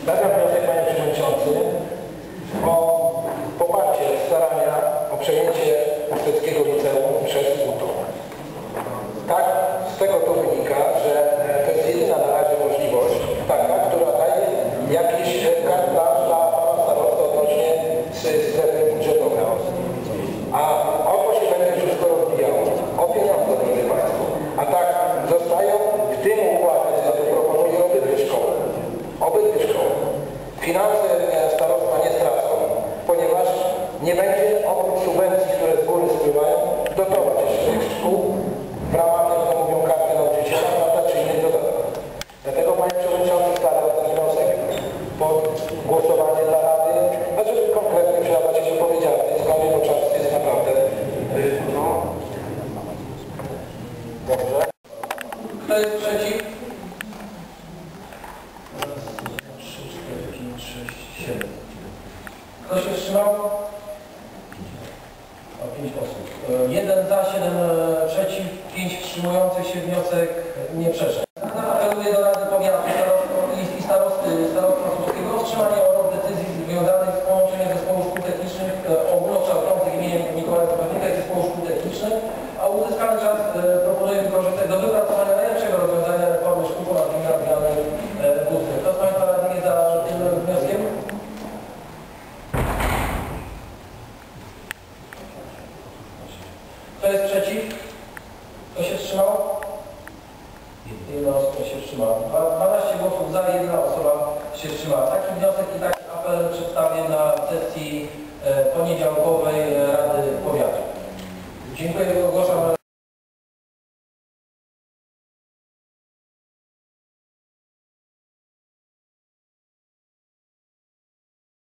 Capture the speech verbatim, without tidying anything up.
Stawiam wniosek, panie przewodniczący, o poparcie starania o przejęcie Ustrzyckiego Liceum przez U T O. Tak, z tego to wynika, że to jest jedyna na razie możliwość taka, która daje jakiś carte blanche dla pana starosty odnośnie strefy budżetowej. A o to się będzie wszystko rozwijało. O pieniądze, drodzy państwo. A tak zostają w tym układzie, co proponuje obydwie szkoły. Obydwie szkoły. Finanse starostwa nie stracą, ponieważ nie będzie oprócz subwencji, które z góry spływają, dotować jeszcze tych szkół w ramach, jak to mówią, karty nauczyciela, prawda, czy innych dodatków. Dlatego, panie przewodniczący, stawiam ten wniosek pod głosowanie dla Rady, znaczy konkretnie przydać się powiedział w tej sprawie, bo czas jest naprawdę, no, dobrze. Kto jest przeciw? Kto się wstrzymał? O, pięć osób. Jeden za, siedem przeciw, pięć wstrzymujących się. Wniosek nie przeszedł. Apeluję do Rady Powiatu i starosty starostwa słupskiego o wstrzymanie obrad decyzji związanych z połączeniem zespołu szkół technicznych ogólnokształcących imieniem Mikołaja Kopernika i zespołu szkół technicznych, a uzyskany czas proponuję wykorzystać do wypracowania najlepszego rozwiązania reformy szkół ponadgimnazjalnych w Ustce. Kto z państwa radnych za tym wnioskiem? Kto jest przeciw? Kto się wstrzymał? Jedna osoba się wstrzymała. dwanaście głosów za, jedna osoba się wstrzymała. Taki wniosek i taki apel przedstawię na sesji poniedziałkowej Rady Powiatu. Dziękuję, ogłaszam